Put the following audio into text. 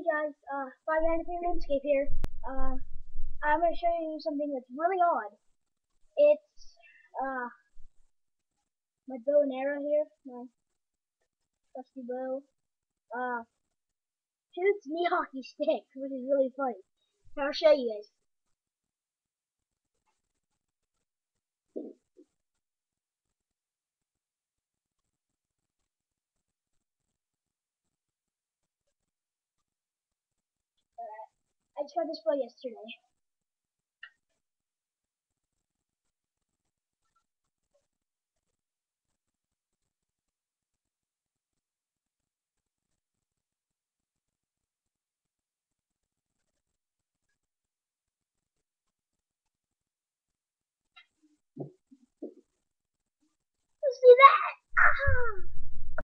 Guys, 593 Landscape here. I'm going to show you something that's really odd. It's, my bow and arrow here, my trusty bow, shoots me hockey sticks, which is really funny. So I'll show you guys. I just got this bow yesterday. You see that? Ah!